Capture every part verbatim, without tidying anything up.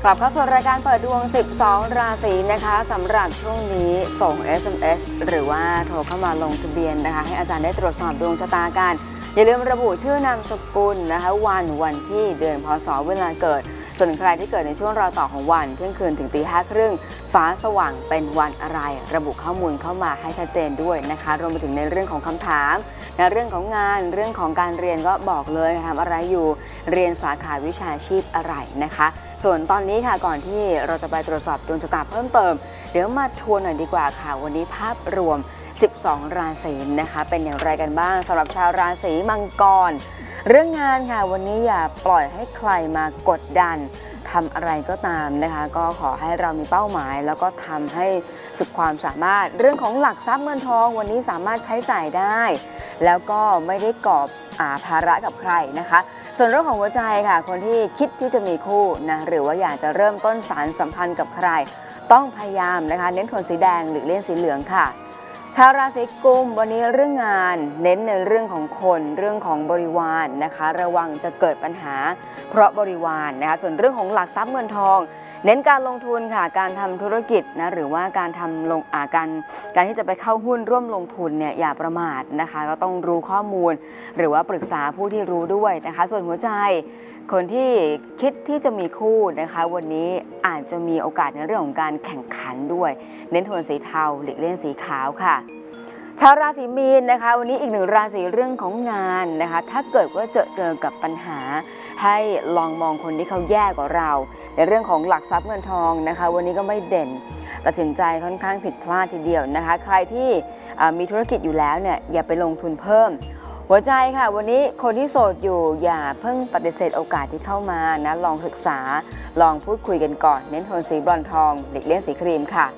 กลับเข้าสู่รายการเปิดดวงสิบสองราศีนะคะสำหรับช่วงนี้ส่ง เอส เอ็ม เอส หรือว่าโทรเข้ามาลงทะเบียนนะคะให้อาจารย์ได้ตรวจสอบดวงชะตากันอย่าลืมระบุชื่อนามสกุลนะคะวันวันที่เดือนพศเวลาเกิดส่วนใครที่เกิดในช่วงรอยต่อของวันเที่ยงคืนถึงตีห้าครึ่งฟ้าสว่างเป็นวันอะไรระบุข้อมูลเข้ามาให้ชัดเจนด้วยนะคะรวมไปถึงในเรื่องของคำถามในเรื่องของงานเรื่องของการเรียนก็บอกเลยทำอะไรอยู่เรียนสาขาวิชาชีพอะไรนะคะส่วนตอนนี้ค่ะก่อนที่เราจะไปตรวจสอบดวงชะตาเพิ่มเติมเดี๋ยวมาทวนหน่อยดีกว่าค่ะวันนี้ภาพรวมสิบสองราศีนะคะเป็นอย่างไรกันบ้างสำหรับชาวราศีมังกรเรื่องงานค่ะวันนี้อย่าปล่อยให้ใครมากดดันทำอะไรก็ตามนะคะก็ขอให้เรามีเป้าหมายแล้วก็ทำให้สุดความสามารถเรื่องของหลักทรัพย์เงินทองวันนี้สามารถใช้จ่ายได้แล้วก็ไม่ได้ก่อภาระกับใครนะคะส่วนเรื่องของหัวใจค่ะคนที่คิดที่จะมีคู่นะหรือว่าอยากจะเริ่มต้นสารสัมพันธ์กับใครต้องพยายามนะคะเน้นโทนสีแดงหรือเลี่ยงสีเหลืองค่ะชาวราศีกุมวันนี้เรื่องงานเน้นในเรื่องของคนเรื่องของบริวารนะคะระวังจะเกิดปัญหาเพราะบริวารนะคะส่วนเรื่องของหลักทรัพย์เงินทองเน้นการลงทุนค่ะการทำธุรกิจนะหรือว่าการทำลงอาการการที่จะไปเข้าหุ้นร่วมลงทุนเนี่ยอย่าประมาทนะคะก็ต้องรู้ข้อมูลหรือว่าปรึกษาผู้ที่รู้ด้วยนะคะส่วนหัวใจคนที่คิดที่จะมีคู่นะคะวันนี้อาจจะมีโอกาสในเรื่องของการแข่งขันด้วยเน้นโทนสีเทาหลีกเลี่ยงสีขาวค่ะชาวราศีมีนนะคะวันนี้อีกหนึ่งราศีเรื่องของงานนะคะถ้าเกิดว่าเจอเจอกับปัญหาให้ลองมองคนที่เขาแย่กว่าเราในเรื่องของหลักทรัพย์เงินทองนะคะวันนี้ก็ไม่เด่นตัดสินใจค่อนข้างผิดพลาดทีเดียวนะคะใครที่มีธุรกิจอยู่แล้วเนี่ยอย่าไปลงทุนเพิ่มหัวใจค่ะวันนี้คนที่โสดอยู่อย่าเพิ่งปฏิเสธโอกาสที่เข้ามานะลองศึกษาลองพูดคุยกันก่อนเน้นโทนสีบรอนซ์ทองหลีกเลี่ยงสีครีมค่ะ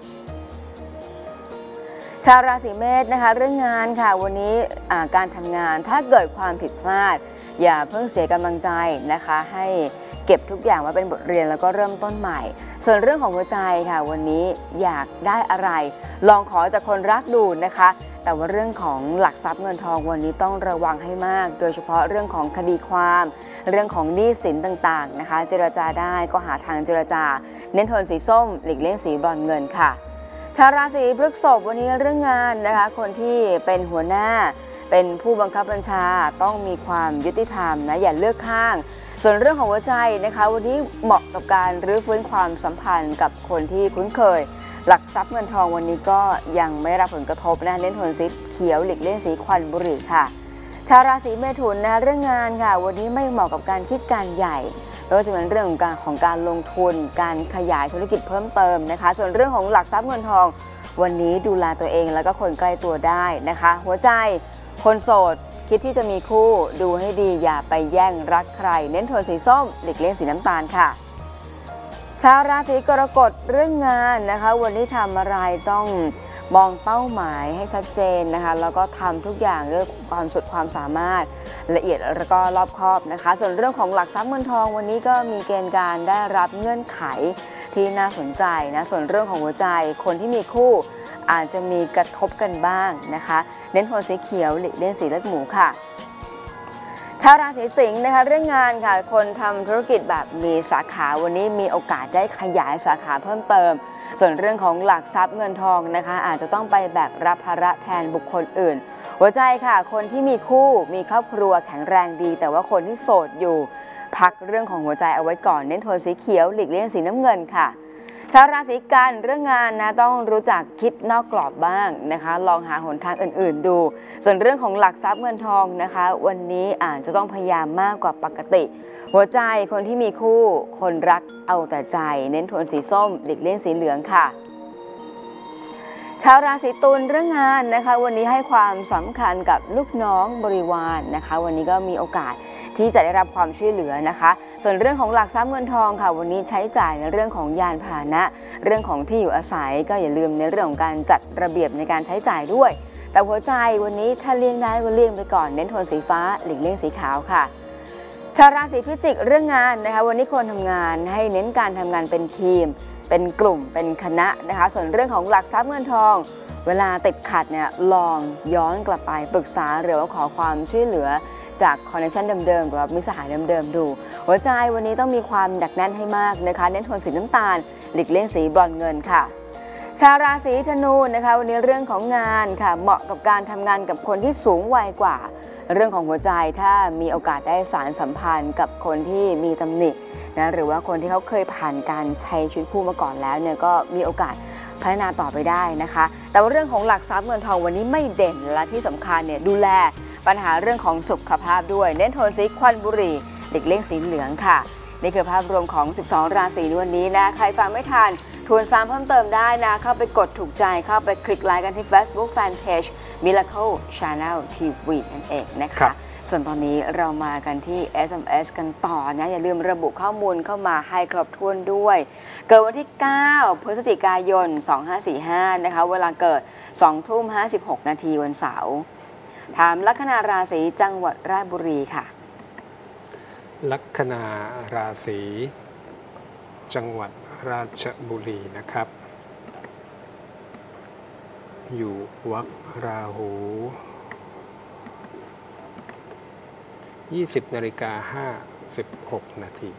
ชาวราศีเมษนะคะเรื่องงานค่ะวันนี้การทำงานถ้าเกิดความผิดพลาดอย่าเพิ่งเสียกำลังใจนะคะให้เก็บทุกอย่างไว้เป็นบทเรียนแล้วก็เริ่มต้นใหม่ส่วนเรื่องของหัวใจค่ะวันนี้อยากได้อะไรลองขอจากคนรักดูนะคะแต่ว่าเรื่องของหลักทรัพย์เงินทองวันนี้ต้องระวังให้มากโดยเฉพาะเรื่องของคดีความเรื่องของหนี้สินต่างๆนะคะเจรจาได้ก็หาทางเจรจาเน้นโทนสีส้มหลีกเลี่ยงสีบรอนซ์เงินค่ะชาวราศีพฤษภวันนี้เรื่องงานนะคะคนที่เป็นหัวหน้าเป็นผู้บังคับบัญชาต้องมีความยุติธรรมนะอย่าเลือกข้างส่วนเรื่องของหัวใจนะคะวันนี้เหมาะกับการรื้อฟื้นความสัมพันธ์กับคนที่คุ้นเคยหลักทรัพย์เงินทองวันนี้ก็ยังไม่รับผลกระทบนะเน้นโทนสีเขียวหลีกเลี่ยงสีควันบุหรี่ค่ะชาวราศีเมถุนนะคะเรื่องงานค่ะวันนี้ไม่เหมาะกับการคิดการใหญ่ไม่ว่าจะเป็นเรื่องของการของการลงทุนการขยายธุรกิจเพิ่มเติมนะคะส่วนเรื่องของหลักทรัพย์เงินทองวันนี้ดูแลตัวเองแล้วก็คนใกล้ตัวได้นะคะหัวใจคนโสดคิดที่จะมีคู่ดูให้ดีอย่าไปแย่งรักใครเน้นโทนสีส้มหลีกเลี่ยงสีน้ำตาลค่ะชาวราศีกรกฎเรื่องงานนะคะวันนี้ทำอะไรต้องมองเป้าหมายให้ชัดเจนนะคะแล้วก็ทำทุกอย่างด้วยความสุดความสามารถละเอียดแล้วก็รอบคอบนะคะส่วนเรื่องของหลักทรัพย์เงินทองวันนี้ก็มีเกณฑ์การได้รับเงื่อนไขที่น่าสนใจนะส่วนเรื่องของหัวใจคนที่มีคู่อาจจะมีกระทบกันบ้างนะคะเน้นโทนสีเขียวหลีกเลี่ยงสีเลือดหมูค่ะชาวราศีสิงห์นะคะเรื่องงานค่ะคนทำธุรกิจแบบมีสาขาวันนี้มีโอกาสได้ขยายสาขาเพิ่มเติมส่วนเรื่องของหลักทรัพย์เงินทองนะคะอาจจะต้องไปแบกรับภาระแทนบุคคลอื่นหัวใจค่ะคนที่มีคู่มีครอบครัวแข็งแรงดีแต่ว่าคนที่โสดอยู่พักเรื่องของหัวใจเอาไว้ก่อนเน้นโทนสีเขียวหลีกเลี่ยงสีน้ำเงินค่ะชาวราศีกันเรื่องงานนะต้องรู้จักคิดนอกกรอบบ้างนะคะลองหาหนทางอื่นๆดูส่วนเรื่องของหลักทรัพย์เงินทองนะคะวันนี้อาจจะต้องพยายามมากกว่าปกติหัวใจคนที่มีคู่คนรักเอาแต่ใจเน้นโทนสีส้มหลีกเลี่ยงสีเหลืองค่ะชาวราศีตุลเรื่องงานนะคะวันนี้ให้ความสำคัญกับลูกน้องบริวารนะคะวันนี้ก็มีโอกาสที่จะได้รับความช่วยเหลือนะคะส่วนเรื่องของหลักทรัพย์เงินทองค่ะวันนี้ใช้จ่ายในเรื่องของยานพาหนะเรื่องของที่อยู่อาศัยก็อย่าลืมในเรื่องของการจัดระเบียบในการใช้จ่ายด้วยแต่หัวใจวันนี้ถ้าเลี่ยงได้ก็เลี่ยงไปก่อนเน้นโทนสีฟ้าหลีกเลี่ยงสีขาวค่ะชาวราศีพิจิกเรื่องงานนะคะวันนี้คนทำงานให้เน้นการทำงานเป็นทีมเป็นกลุ่มเป็นคณะนะคะส่วนเรื่องของหลักทรัพย์เงินทองเวลาติดขัดเนี่ยลองย้อนกลับไปปรึกษาหรือว่าขอความช่วยเหลือจากคอนเนคชั่นเดิมๆหรือว่ามิตรสหายเดิมๆดูหัวใจวันนี้ต้องมีความหนักแน่นให้มากนะคะเน้นโทนสีน้ำตาลหลีกเลี่ยงสีบรอนซ์เงินค่ะชาวราศีธนูนะคะวันนี้เรื่องของงานค่ะเหมาะกับการทำงานกับคนที่สูงวัยกว่าเรื่องของหัวใจถ้ามีโอกาสได้สารสัมพันธ์กับคนที่มีตำหนินะหรือว่าคนที่เขาเคยผ่านการใช้ชีวิตคู่มาก่อนแล้วเนี่ยก็มีโอกาสพัฒนาต่อไปได้นะคะแต่ว่าเรื่องของหลักทรัพย์เงินทองวันนี้ไม่เด่นและที่สำคัญเนี่ยดูแลปัญหาเรื่องของสุขภาพด้วยเน้นโทนสีควันบุหรี่หลีกเลี่ยงสีเหลืองค่ะนี่คือภาพรวมของสิบสองราศีในวันนี้นะใครฟังไม่ทันทวนซ้ำเพิ่มเติมได้นะเข้าไปกดถูกใจเข้าไปคลิกไลค์กันที่ Facebook Fanpage Miracle Channel ที วี นั่นเองนะคะส่วนตอนนี้เรามากันที่ เอส เอ็ม เอส กันต่อนะอย่าลืมระบุข้อมูลเข้ามาให้ครบถ้วนด้วยเกิดวันที่เก้าพฤศจิกายนสองพันห้าร้อยสี่สิบห้านะคะเวลาเกิดสองทุ่มห้าสิบหกนาทีวันเสาร์ถามลัคนาราศีจังหวัดราชบุรีค่ะลัคนาราศีจังหวัดราชบุรีนะครับอยู่วรรคราหูยี่สิบนาฬิกาห้าสิบหกนาที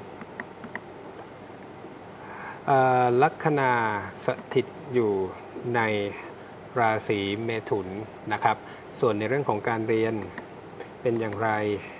ลัคนาสถิตอยู่ในราศีเมถุนนะครับส่วนในเรื่องของการเรียนเป็นอย่างไร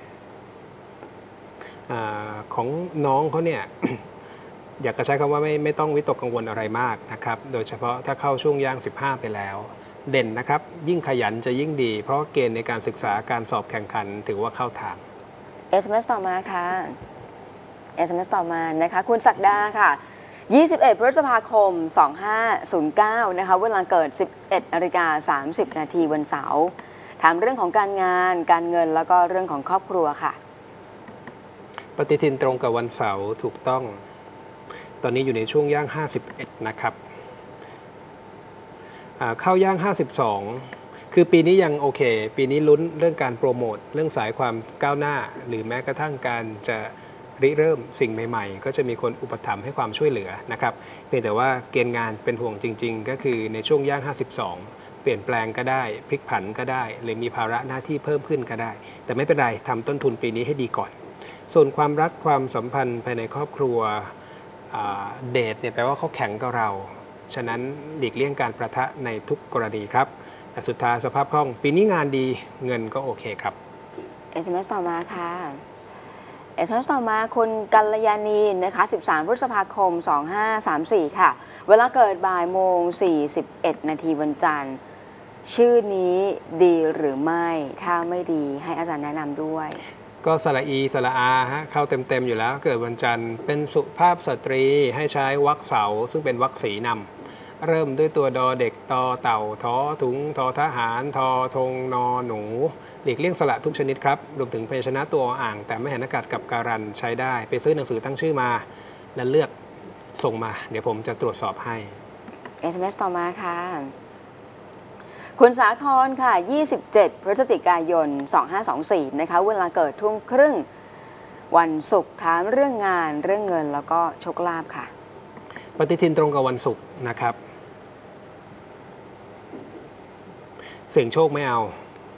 อของน้องเขาเนี่ย อยากจะใช้คำว่าไม่ไม่ต้องวิตกกังวลอะไรมากนะครับโดยเฉพาะถ้าเข้าช่วงย่างสิบห้าไปแล้วเด่นนะครับยิ่งขยันจะยิ่งดีเพราะเกณฑ์ในการศึกษาการสอบแข่งขันถือว่าเข้าทางเอส เอ็ม เอส ต่อมาค่ะ เอส เอ็ม เอส ต่อมานะคะคุณศักดาค่ะยี่สิบเอ็ดพฤษภาคมสองพันห้าร้อยเก้านะคะเวลาเกิดสิบเอ็ดนาฬิกาสามสิบนาทีวันเสาร์ถามเรื่องของการงานการเงินแล้วก็เรื่องของครอบครัวค่ะปฏิทินตรงกับวันเสาร์ถูกต้องตอนนี้อยู่ในช่วงย่างห้าสิบเอ็ดนะครับเข้าย่างห้าสิบสองคือปีนี้ยังโอเคปีนี้ลุ้นเรื่องการโปรโมทเรื่องสายความก้าวหน้าหรือแม้กระทั่งการจะริเริ่มสิ่งใหม่ๆก็จะมีคนอุปถัมภ์ให้ความช่วยเหลือนะครับเพียงแต่ว่าเกณฑ์งานเป็นห่วงจริงๆก็คือในช่วงย่างห้าสิบสองเปลี่ยนแปลงก็ได้พลิกผันก็ได้หรือมีภาระหน้าที่เพิ่มขึ้นก็ได้แต่ไม่เป็นไรทำต้นทุนปีนี้ให้ดีก่อนส่วนความรักความสัมพันธ์ภายในครอบครัวเดทเนี่ยแปลว่าเขาแข็งกับเราฉะนั้นหลีกเลี่ยงการประทะในทุกกรณีครับแต่สุดท้ายสภาพคล่องปีนี้งานดีเงินก็โอเคครับเอส เอ็ม เอส ต่อมาค่ะเอส เอ็ม เอส ต่อมาคุณกัลยาณีนะคะสิบสามพฤษภาคมสองพันห้าร้อยสามสิบสี่ค่ะเวลาเกิดบ่ายโมงสี่สิบเอ็ดนาทีวันจันทร์ชื่อนี้ดีหรือไม่ถ้าไม่ดีให้อาจารย์แนะนำด้วยก็สระอีสระอาฮะเข้าเต็มๆอยู่แล้วเกิดวันจันทร์เป็นสุภาพสตรีให้ใช้วรรคเสาซึ่งเป็นวรรคสีนำเริ่มด้วยตัวดอเด็กตอเต่าทอถุงทอทหารทอธงนอหนูหลีกเลี่ยงสระทุกชนิดครับรวมถึงพยัญชนะตัวอ่างแต่ไม่หันอากาศกับการันใช้ได้ไปซื้อหนังสือตั้งชื่อมาและเลือกส่งมาเดี๋ยวผมจะตรวจสอบให้เอส เอ็ม เอส ต่อมาค่ะคุณสาครค่ะยี่สิบเจ็ดพฤศจิกายนสองพันห้าร้อยยี่สิบสี่นะคะเวลาเกิดทุ่มครึ่งวันศุกร์ถามเรื่องงานเรื่องเงินแล้วก็โชคลาภค่ะปฏิทินตรงกับวันศุกร์นะครับเสี่ยงโชคไม่เอา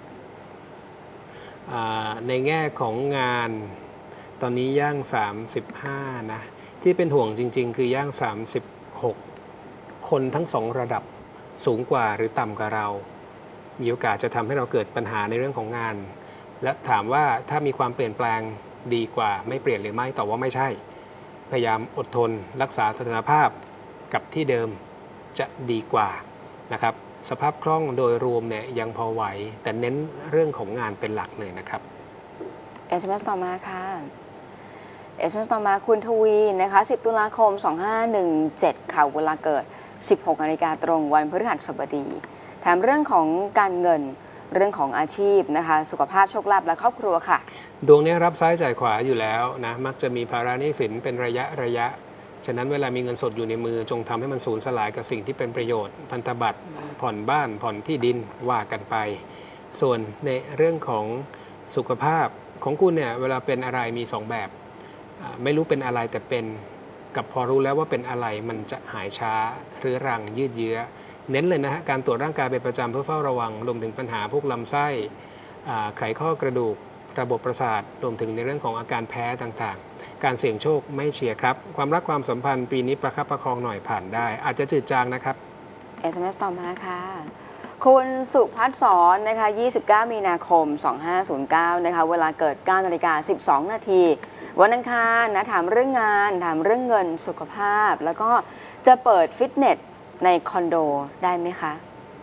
ในแง่ของงานตอนนี้ย่างสามสิบห้านะที่เป็นห่วงจริงๆคือย่างสามสิบหกคนทั้งสองระดับสูงกว่าหรือต่ำกว่าเรามีโอกาสจะทำให้เราเกิดปัญหาในเรื่องของงานและถามว่าถ้ามีความเปลี่ยนแปลงดีกว่าไม่เปลี่ยนหรือไม่ตอบว่าไม่ใช่พยายามอดทนรักษาสถานภาพกับที่เดิมจะดีกว่านะครับสภาพคล่องโดยรวมเนี่ยยังพอไหวแต่เน้นเรื่องของงานเป็นหลักเลยนะครับเอส เอ็ม เอส ต่อมาค่ะ เอส เอ็ม เอส ต่อมาคุณทวีนะคะสิบตุลาคมสองพันห้าร้อยสิบเจ็ดค่ะเวลาเกิดสิบหกนาฬิกาตรงวันพฤหัสบดีถามเรื่องของการเงินเรื่องของอาชีพนะคะสุขภาพโชคลาภและครอบครัวค่ะดวงนี้รับซ้ายจ่ายขวาอยู่แล้วนะมักจะมีภาระหนี้สินเป็นระยะระยะฉะนั้นเวลามีเงินสดอยู่ในมือจงทำให้มันสูญสลายกับสิ่งที่เป็นประโยชน์พันธบัตรผ่อนบ้านผ่อนที่ดินว่ากันไปส่วนในเรื่องของสุขภาพของคุณเนี่ยเวลาเป็นอะไรมีสองแบบไม่รู้เป็นอะไรแต่เป็นกับพอรู้แล้วว่าเป็นอะไรมันจะหายช้าเรื้อรังยืดเยื้อเน้นเลยนะฮะการตรวจร่างกายเป็นประจำเพื่อเฝ้าระวังรวมถึงปัญหาพวกลำไส้ไขข้อกระดูกระบบประสาทรวมถึงในเรื่องของอาการแพ้ต่างๆ การเสี่ยงโชคไม่เชียร์ครับความรักความสัมพันธ์ปีนี้ประคับประคองหน่อยผ่านได้ อาจจะจืดจางนะครับเอส เอ็ม เอส ต่อมาค่ะ คุณสุพัฒน์สอนนะคะยี่สิบเก้ามีนาคมสองห้าศูนย์เก้านะคะเวลาเกิดเก้านาฬิกาสิบสองนาทีวันอังคารนะถามเรื่องงานถามเรื่องเงินสุขภาพ แล้วก็จะเปิดฟิตเนสในคอนโดได้ไหมคะ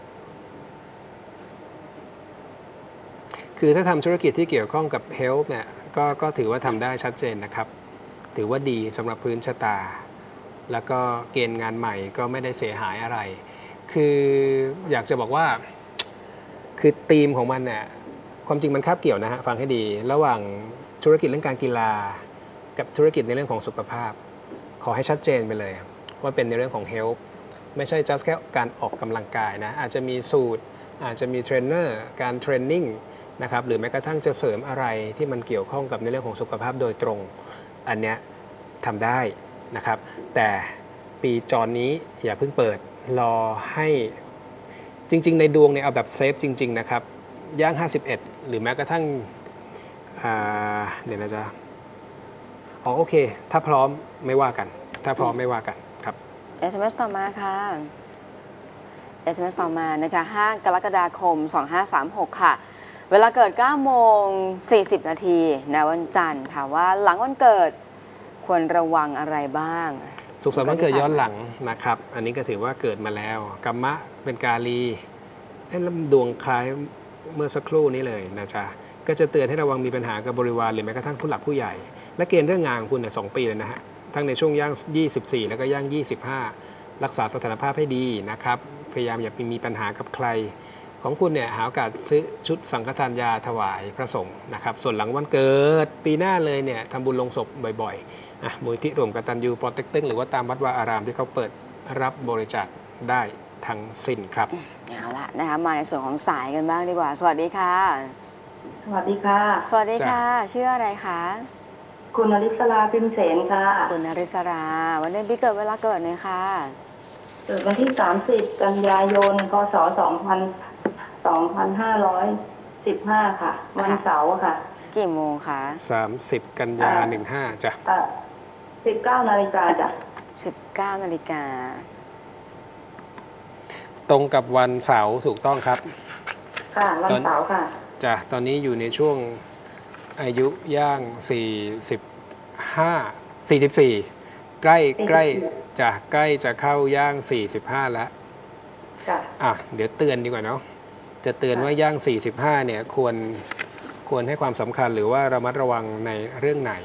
คือถ้าทำธุรกิจที่เกี่ยวข้องกับ health เนี่ยก็ก็ถือว่าทำได้ชัดเจนนะครับ ถือว่าดีสำหรับพื้นชะตา แล้วก็เกณฑ์งานใหม่ก็ไม่ได้เสียหายอะไร คืออยากจะบอกว่าคือธีมของมันเนี่ยความจริงมันคาบเกี่ยวนะฮะฟังให้ดี ระหว่างธุรกิจเรื่องการกีฬากับธุรกิจในเรื่องของสุขภาพ ขอให้ชัดเจนไปเลยว่าเป็นในเรื่องของ health ไม่ใช่ just แค่การออกกำลังกายนะอาจจะมีสูตรอาจจะมีเทรนเนอร์การเทรนนิ่งนะครับหรือแม้กระทั่งจะเสริมอะไรที่มันเกี่ยวข้องกับในเรื่องของสุขภาพโดยตรงอันเนี้ยทำได้นะครับแต่ปีจรนี้อย่าเพิ่งเปิดรอให้จริงๆในดวงเนี่ยเอาแบบเซฟจริงๆนะครับย่างห้าสิบเอ็ดหรือแม้กระทั่งเดี๋ยวนะจ๊ะอ๋อโอเคถ้าพร้อมไม่ว่ากันถ้าพร้อมไม่ว่ากันครับเอส เอ็ม เอส ต่อมาค่ะ เอส เอ็ม เอส ต่อมานะคะห้ากรกฎาคมสองห้าสามหกค่ะเวลาเกิดเก้าโมงสี่สิบนาทีในวันจันทร์ถามว่าหลังวันเกิดควรระวังอะไรบ้างสุขสันต์วันเกิดย้อนหลังนะครับอันนี้ก็ถือว่าเกิดมาแล้วกัมมะเป็นกาลีเอ๊ะดวงคล้ายเมื่อสักครู่นี้เลยนะจ๊ะก็จะเตือนให้ระวังมีปัญหากับบริวารหรือแม้กระทั่งผู้หลักผู้ใหญ่และเกณฑ์เรื่องงานของคุณเนี่ยสองปีเลยนะฮะทั้งในช่วงย่างยี่สิบสี่แล้วก็ย่างยี่สิบห้ารักษาสถานภาพให้ดีนะครับพยายามอย่าไปมีปัญหากับใครของคุณเนี่ยหาโอกาสซื้อชุดสังฆทานยาถวายพระสงฆ์นะครับส่วนหลังวันเกิดปีหน้าเลยเนี่ยทำบุญลงศพบ่อยๆอ่ะมูลที่รวมกตัญญูโปรเต็กตึงหรือว่าตามวัดวาอารามที่เขาเปิดรับบริจาคได้ทั้งสิ้นครับเอาละนะคะมาในส่วนของสายกันบ้างดีกว่าสวัสดีค่ะสวัสดีค่ะสวัสดีค่ะชื่ออะไรคะคุณนริศราพิมเสนค่ะคุณนริศราวันเดือนปีเกิดเวลาเกิดเนี่ยค่ะเกิดวันที่สามสิบกันยายนพศสองพันสองพันห้าร้อยสิบห้าค่ะวันเสาร์ค่ะกี่โมงคะสามสิบกันยาหนึ่งห้าจ้ะสิบเก้านาฬิกาจ้ะสิบเก้านาฬิกาตรงกับวันเสาร์ถูกต้องครับค่ะวันเสาร์ค่ะจ้ะตอนนี้อยู่ในช่วงอายุย่างสี่สิบห้า สี่สิบสี่ใกล้ใกล้จะใกล้จะเข้าย่างสี่สิบห้าแล้วอ่ะเดี๋ยวเตือนดีกว่าเนาะจะเตือนว่าย่างสี่สิบห้าเนี่ยควรควรให้ความสำคัญหรือว่าระมัดระวังในเรื่องไหน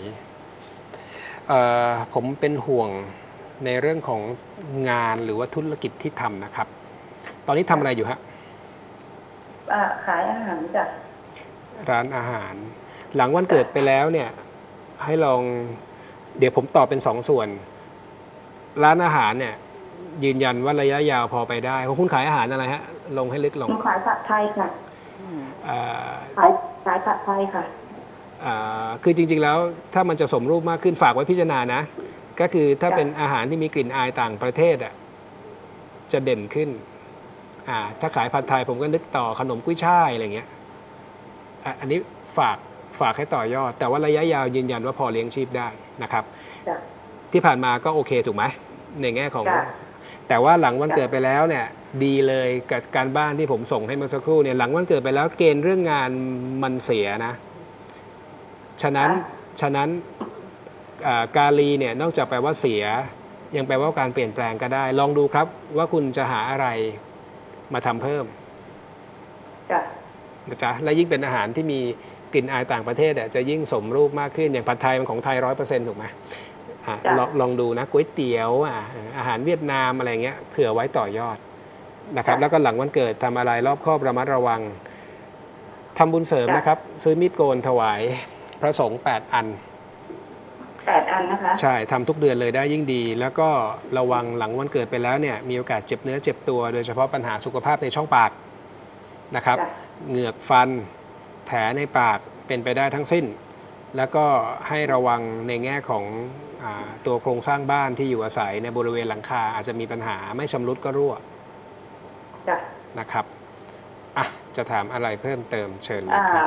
ผมเป็นห่วงในเรื่องของงานหรือว่าธุรกิจที่ทำนะครับตอนนี้ทำอะไรอยู่ฮะขายอาหารจ้ะร้านอาหารหลังวันเกิดไปแล้วเนี่ยให้ลองเดี๋ยวผมตอบเป็นสองส่วนร้านอาหารเนี่ยยืนยันว่าระยะยาวพอไปได้ของคุณขายอาหารอะไรฮะลงให้ลึกลงขายผัดไทยค่ะขายขายผัดไทยค่ะคือจริงๆแล้วถ้ามันจะสมรูปมากขึ้นฝากไว้พิจารณานะก็คือถ้าเป็นอาหารที่มีกลิ่นอายต่างประเทศอ่ะจะเด่นขึ้นถ้าขายผัดไทยผมก็นึกต่อขนมกุ้ยช่ายอะไรเงี้ยอันนี้ฝากฝากให้ต่อยอดแต่ว่าระยะยาวยืนยันว่าพอเลี้ยงชีพได้นะครับที่ผ่านมาก็โอเคถูกไหมในแง่ของแต่ว่าหลังวันเกิดไปแล้วเนี่ยดีเลยกับการบ้านที่ผมส่งให้เมื่อสักครู่เนี่ยหลังวันเกิดไปแล้วเกณฑ์เรื่องงานมันเสียนะฉะนั้นฉะนั้นกาลีเนี่ยนอกจากแปลว่าเสียยังแปลว่าการเปลี่ยนแปลงก็ได้ลองดูครับว่าคุณจะหาอะไรมาทำเพิ่มนะจ๊ะและยิ่งเป็นอาหารที่มีกลิ่นอายต่างประเทศจะยิ่งสมรูปมากขึ้นอย่างผัดไทยมันของไทยร้อยเปอร์เซ็นต์ถูกไหมลองลองดูนะก๋วยเตี๋ยวอาหารเวียดนามอะไรเงี้ยเผื่อไว้ต่อยอดนะครับแล้วก็หลังวันเกิดทำอะไรรอบคอบระมัดระวังทำบุญเสริมนะครับซื้อมีดโกนถวายพระสงฆ์แปดอันแปดอันนะคะใช่ทำทุกเดือนเลยได้ยิ่งดีแล้วก็ระวังหลังวันเกิดไปแล้วเนี่ยมีโอกาสเจ็บเนื้อเจ็บตัวโดยเฉพาะปัญหาสุขภาพในช่องปากนะครับเหงือกฟันแผลในปากเป็นไปได้ทั้งสิ้นแล้วก็ให้ระวังในแง่ของตัวโครงสร้างบ้านที่อยู่อาศัยในบริเวณหลังคาอาจจะมีปัญหาไม่ชำรุดก็รั่วนะครับอ่ะจะถามอะไรเพิ่มเติมเชิญเลยครับ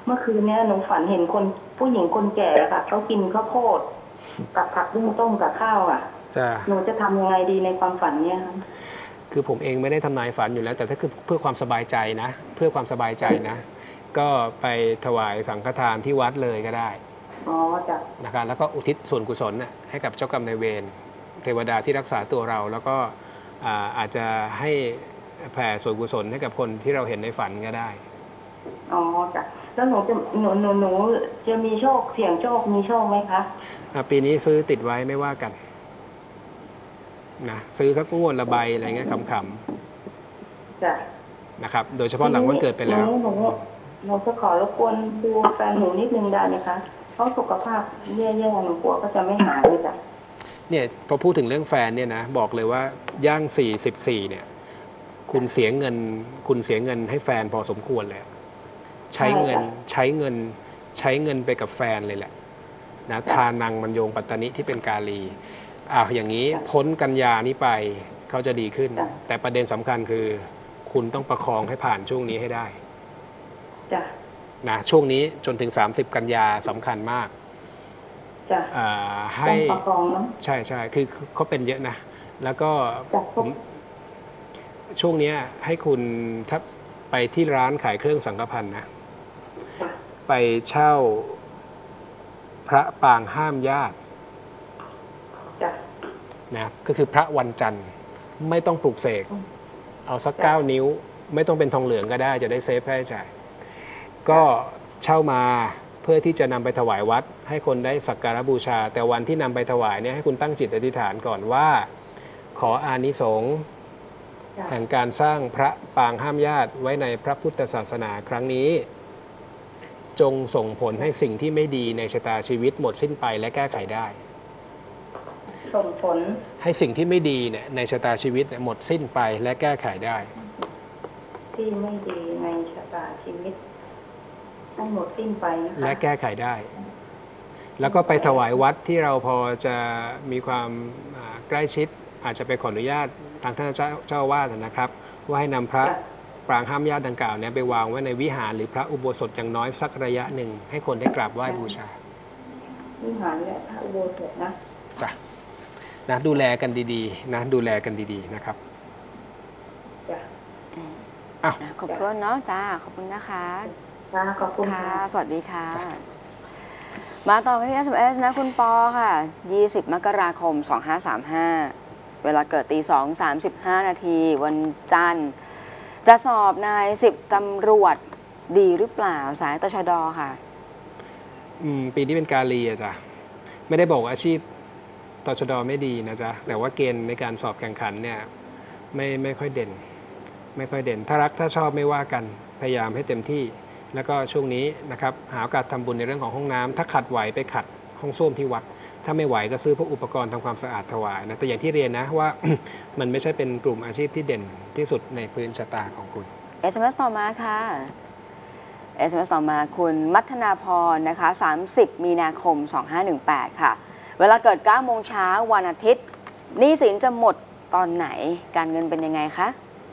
เมื่อคืนเนี้ยหนูฝันเห็นคนผู้หญิงคนแก่ค่ะเขากินข้าวโพดกับผักบุ้งต้มกับข้าวอ่ะจะหนูจะทำยังไงดีในความฝันเนี้ยคะคือผมเองไม่ได้ทำนายฝันอยู่แล้ว แต่ถ้าคือเพื่อความสบายใจนะ เพื่อความสบายใจนะ ก็ไปถวายสังฆทานที่วัดเลยก็ได้อ๋อจ้ะนะครับแล้วก็อุทิศส่วนกุศลน่ะให้กับเจ้ากรรมนายเวรเทวดาที่รักษาตัวเรา แล้วก็อ่าอาจจะให้แผ่ส่วนกุศลให้กับคนที่เราเห็นในฝันก็ได้อ๋อจ้ะแล้วหนูจะหนูหนูหนูจะมีโชคเสี่ยงโชคมีโชคไหมคะอ่ะปีนี้ซื้อติดไว้ไม่ว่ากันนะซื้อสักงวดละใบอะไรเงี้ยขำจ้ะๆนะครับโดยเฉพาะหลังวันเกิดไปแล้วหนูหนูหนูจะขอรบกวนดูแฟนหนูนิดนึงได้ไหมคะเพราะสุขภาพแย่ๆหนูกลัวก็จะไม่หายเลยจ้ะเนี่ยพอพูดถึงเรื่องแฟนเนี่ยนะบอกเลยว่าย่างสี่สิบสี่เนี่ยคุณเสียเงินคุณเสียเงินให้แฟนพอสมควรเลยใช้เงินใช้เงินใช้เงินไปกับแฟนเลยแหละนะทานังมันโยงปัตตนิที่เป็นกาลีอ้าวอย่างนี้พ้นกันยานี้ไปเขาจะดีขึ้น แต่ประเด็นสำคัญคือ คุณต้องประคองให้ผ่านช่วงนี้ให้ได้จ้ะนะช่วงนี้จนถึงสามสิบกันยาสำคัญมากจ้ะอ่าให้ต้องประคองเนาะใช่ใช่คือคือเขาเป็นเยอะนะ แล้วก็จ้ะผมช่วงเนี้ยให้คุณถ้าไปที่ร้านขายเครื่องสังฆพันธ์นะจ้ะไปเช่าพระปางห้ามญาติจ้ะนะก็คือพระวันจันทร์ไม่ต้องปลูกเสกอืมเอาสักเก้านิ้ว ไม่ต้องเป็นทองเหลืองก็ได้จะได้เซฟค่าใช้จ่ายก็เช่ามาเพื่อที่จะนำไปถวายวัด ให้คนได้สักการะบูชา แต่วันที่นำไปถวายเนี่ยให้คุณตั้งจิตอธิษฐานก่อนว่า ขออานิสงส์จ้ะแห่งการสร้างพระปางห้ามญาติไว้ในพระพุทธศาสนาครั้งนี้ จงส่งผลให้สิ่งที่ไม่ดีในชะตาชีวิตหมดสิ้นไปและแก้ไขได้ส่งผลให้สิ่งที่ไม่ดีเนี่ยในชะตาชีวิตเนี่ยหมดสิ้นไปและแก้ไขได้ที่ไม่ดีในชะตาชีวิตให้หมดสิ้นไปนะคะและแก้ไขได้ แล้วก็ไปถวายวัดที่เราพอจะมีความอ่าใกล้ชิด อาจจะไปขออนุญาตทางท่านเจ้าเจ้าอาวาสนะครับ ว่าให้นำพระจ้ะปรางห้ามญาติดังกล่าวเนี้ไปวางไว้ในวิหารหรือพระอุโบสถอย่างน้อยสักระยะหนึ่งให้คนได้กราบไหว้บูชาวิหารและพระอุโบสถนะจ้ะนะดูแลกันดีๆนะดูแลกันดีๆนะครับจ้ะอ้าวนะขอบคุณเนาะจ้าขอบคุณนะคะจ้าขอบคุณค่ะค่ะสวัสดีค่ะ มาต่อกันที่ เอส เอ็ม เอส นะคุณปอค่ะ ยี่สิบ มกราคม สองห้าสามห้า เวลาเกิดตีสองสามสิบห้านาที วันจันทร์ จะสอบนายสิบตำรวจดีหรือเปล่า สายตชดค่ะอืมปีนี้เป็นกาลีอะจ้ะไม่ได้บอกว่าอาชีพตชดไม่ดีนะจ๊ะแต่ว่าเกณฑ์ในการสอบแข่งขันเนี่ยไม่ไม่ค่อยเด่น ไม่ค่อยเด่น ถ้ารักถ้าชอบไม่ว่ากันพยายามให้เต็มที่ แล้วก็ช่วงนี้นะครับหาโอกาสทำบุญในเรื่องของห้องน้ำถ้าขัดไหวไปขัดห้องส้วมที่วัด ถ้าไม่ไหวก็ซื้อพวกอุปกรณ์ทำความสะอาดถวายนะแต่อย่างที่เรียนนะว่า มันไม่ใช่เป็นกลุ่มอาชีพที่เด่นที่สุดในพื้นชะตาของคุณเอส เอ็ม เอส ต่อมาค่ะ เอส เอ็ม เอส ต่อมาคุณมัทนาพรนะคะ สามสิบ มีนาคม สองห้าหนึ่งแปด ค่ะ เวลาเกิด เก้า โมงเช้าวันอาทิตย์หนี้สินจะหมดตอนไหน การเงินเป็นยังไงคะ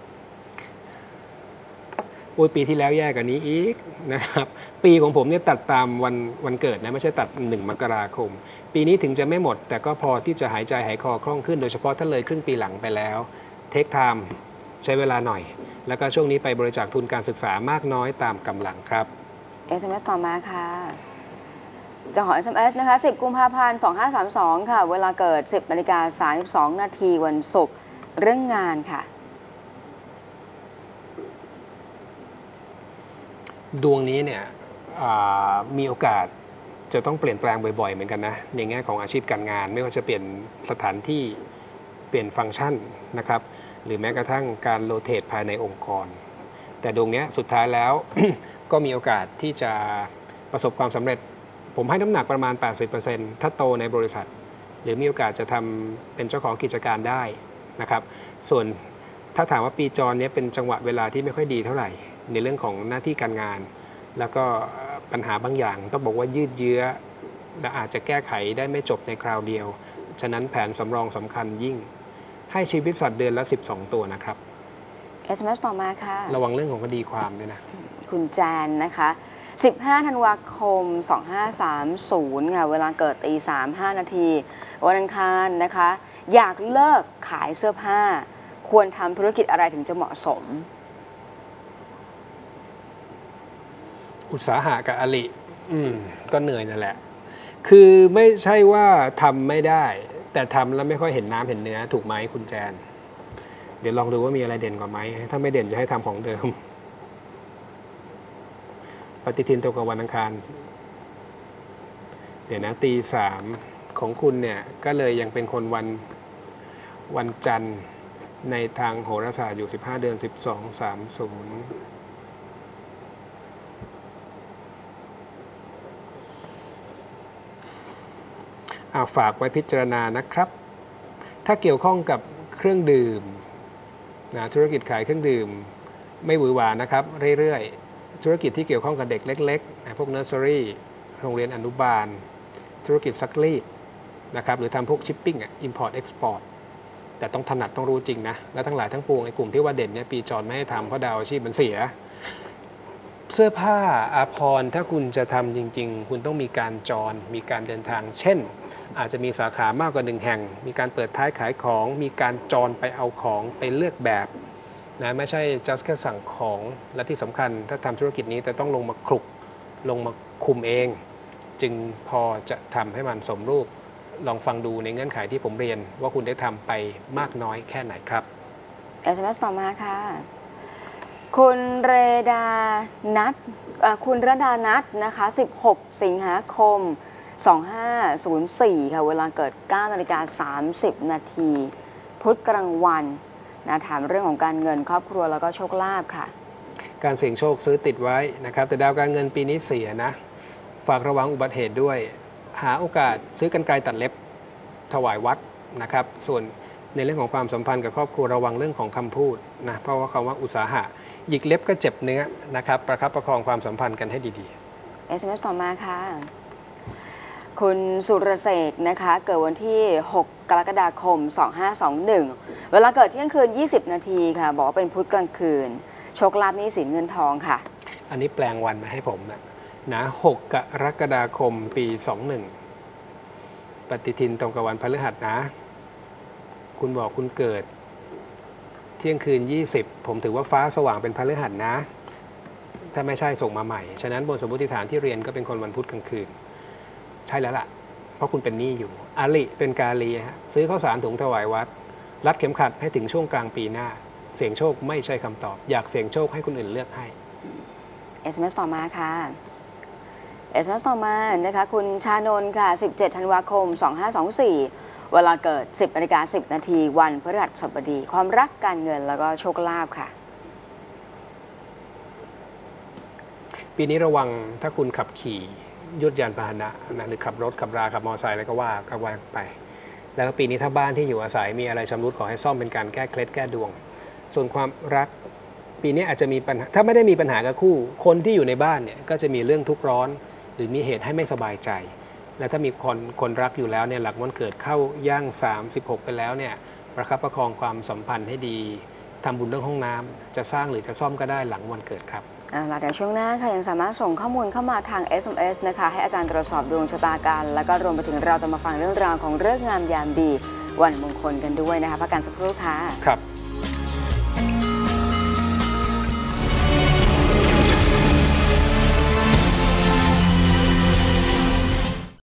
โอ้ยปีที่แล้วแย่กว่านี้อีกนะครับปีของผมเนี่ยตัดตามวันวันเกิดนะไม่ใช่ตัดหนึ่งมกราคม ปีนี้ถึงจะไม่หมด แต่ก็พอที่จะหายใจหายคอคล่องขึ้น โดยเฉพาะถ้าเลยครึ่งปีหลังไปแล้วเทคไทม์ใช้เวลาหน่อย แล้วก็ช่วงนี้ไปบริจาคทุนการศึกษามากน้อยตามกำลังครับเอส เอ็ม เอส ต่อมาค่ะ จะขอ เอส เอ็ม เอส นะคะ สิบ กุมภาพันธ์ สองห้าสามสอง ค่ะ เวลาเกิด สิบ นาฬิกา สามสิบสอง นาทีวันศุกร์เรื่องงานค่ะดวงนี้เนี่ยอ่ามีโอกาสจะต้องเปลี่ยนแปลงบ่อยๆเหมือนกันนะในแง่ของอาชีพการงาน ไม่ว่าจะเปลี่ยนสถานที่เปลี่ยนฟังก์ชันนะครับหรือแม้กระทั่งการโรเตทภายในองค์กร แต่ดวงนี้สุดท้ายแล้ว ก็มีโอกาสที่จะประสบความสำเร็จ ผมให้น้ำหนักประมาณ แปดสิบเปอร์เซ็นต์ ถ้าโตในบริษัท หรือมีโอกาสจะทำเป็นเจ้าของกิจการได้นะครับส่วนถ้าถามว่าปีจรนี้เป็นจังหวะเวลาที่ไม่ค่อยดีเท่าไหร่ ในเรื่องของหน้าที่การงาน แล้วก็ปัญหาบางอย่างต้องบอกว่ายืดเยื้อและอาจจะแก้ไขได้ไม่จบในคราวเดียว ฉะนั้นแผนสำรองสำคัญยิ่ง ให้ชีวิตสัตว์เดือนละ สิบสอง ตัวนะครับเอส เอ็ม เอส ต่อมาค่ะระวังเรื่องของคดีความด้วยนะคุณแจนนะคะสิบห้าธันวาคมสองห้าสามศูนย์ค่ะเวลาเกิดตีสามห้านาทีวันอังคารนะคะอยากเลิกขายเสื้อผ้าควรทำธุรกิจอะไรถึงจะเหมาะสมอุตสาหะกับอลิอืมก็เหนื่อยนั่นแหละคือไม่ใช่ว่าทำไม่ได้แต่ทำแล้วไม่ค่อยเห็นน้ำเห็นเนื้อถูกไหมคุณแจนเดี๋ยวลองดูว่ามีอะไรเด่นกว่าไหมถ้าไม่เด่นจะให้ทำของเดิมปฏิทินตรงกับวันอังคารเดี๋ยวนะตีสามของคุณเนี่ยก็เลยยังเป็นคนวันวันจันทร์ในทางโหราศาสตร์อยู่สิบห้าเดือนสิบสอง สามสิบอาฝากไว้พิจารณานะครับถ้าเกี่ยวข้องกับเครื่องดื่มนะธุรกิจขายเครื่องดื่มไม่หวือหวานะครับเรื่อยๆธุรกิจที่เกี่ยวข้องกับเด็กเล็กๆนะพวกเนอร์เซอรี่โรงเรียนอนุบาลธุรกิจซักรีดนะครับหรือทำพวกชิปปิ้งอ่ะ import export แต่ต้องถนัดต้องรู้จริงนะและทั้งหลายทั้งปวงไอ้กลุ่มที่ว่าเด่นเนี่ยปีจรไม่ให้ทำเพราะดาวอาชีพมันเสียเสื้อผ้าอาภรณ์ถ้าคุณจะทำจริงๆคุณต้องมีการจรมีการเดินทางเช่นอาจจะมีสาขามากกว่าหนึ่งแห่งมีการเปิดท้ายขายของมีการจรไปเอาของไปเลือกแบบนะไม่ใช่ just แค่สั่งของและที่สำคัญถ้าทำธุรกิจนี้แต่ต้องลงมาคลุกลงมาคุมเองจึงพอจะทำให้มันสมรูปลองฟังดูในเงื่อนไขที่ผมเรียนว่าคุณได้ทำไปมากน้อยแค่ไหนครับเอส เอ็ม เอส ต่อมาค่ะคุณเรดานัทคุณรดานัทนะคะสิบหกสิงหาคมสองห้าศูนย์สี่ค่ะเวลาเกิดเก้านาฬิกาสามสิบนาทีพุธกลางวันนะถามเรื่องของการเงินครอบครัวแล้วก็โชคลาภค่ะการเสี่ยงโชคซื้อติดไว้นะครับแต่ดาวการเงินปีนี้เสียนะฝากระวังอุบัติเหตุด้วยหาโอกาสซื้อกันไกรตัดเล็บถวายวัดนะครับส่วนในเรื่องของความสัมพันธ์กับครอบครัวระวังเรื่องของคำพูดนะเพราะว่าคำว่าอุตสาหะหยิกเล็บก็เจ็บเนื้อนะครับประคับประคองความสัมพันธ์กันให้ดีๆ เอส เอ็ม เอส ต่อมาค่ะคุณสุรเสกนะคะเกิดวันที่หกกรกฎาคมสองห้าสองหนึ่งเวลาเกิดเที่ยงคืนยี่สิบนาทีค่ะบอกว่าเป็นพุธกลางคืนโชคลาภหนี้สินเงินทองค่ะอันนี้แปลงวันมาให้ผมนะนะหกกรกฎาคมปีสองหนึ่งปฏิทินตรงกับวันพฤหัสนะคุณบอกคุณเกิดเที่ยงคืนยี่สิบผมถือว่าฟ้าสว่างเป็นพฤหัสนะถ้าไม่ใช่ส่งมาใหม่ฉะนั้นบนสมมติฐานที่เรียนก็เป็นคนวันพุธกลางคืนใช่แล้วล่ะเพราะคุณเป็นหนี้อยู่อาลิเป็นกาลีฮะซื้อข้าวสารถุงถวายวัดรัดเข็มขัดให้ถึงช่วงกลางปีหน้าเสี่ยงโชคไม่ใช่คำตอบอยากเสี่ยงโชคให้คนอื่นเลือกให้เอส เอ็ม เอส ต่อมาค่ะ เอส เอ็ม เอส ต่อมานะคะคุณชานนท์ค่ะสิบเจ็ดธันวาคมสองห้าสองสี่เวลาเกิดสิบนาฬิกาสิบนาทีวันพฤหัสบดีความรักการเงินแล้วก็โชคลาภค่ะปีนี้ระวังถ้าคุณขับขี่ยุดยานพาหนะนะหรือขับรถขับราขับมอเตอร์ไซค์อะไรก็ว่าก็ว่าไปแล้วก็ปีนี้ถ้าบ้านที่อยู่อาศัยมีอะไรชำรุดขอให้ซ่อมเป็นการแก้เคล็ดแก้ดวงส่วนความรักปีนี้อาจจะมีปัญหาถ้าไม่ได้มีปัญหากับคู่คนที่อยู่ในบ้านเนี่ยก็จะมีเรื่องทุกข์ร้อนหรือมีเหตุให้ไม่สบายใจและถ้ามีคนคนรักอยู่แล้วเนี่ยหลังวันเกิดเข้าย่างสามสิบหกไปแล้วเนี่ยประคับประคองความสัมพันธ์ให้ดีทำบุญเรื่องห้องน้ำจะสร้างหรือจะซ่อมก็ได้หลังวันเกิดครับหลังจากช่วงหน้าค่ะยังสามารถส่งข้อมูลเข้ามาทาง เอส เอ็ม เอส นะคะให้อาจารย์ตรวจสอบดวงชะตากันแล้วก็รวมไปถึงเราจะมาฟังเรื่องราวของฤกษ์งามยามดีวันมงคลกันด้วยนะคะพักกันสักครู่ค่ะครับ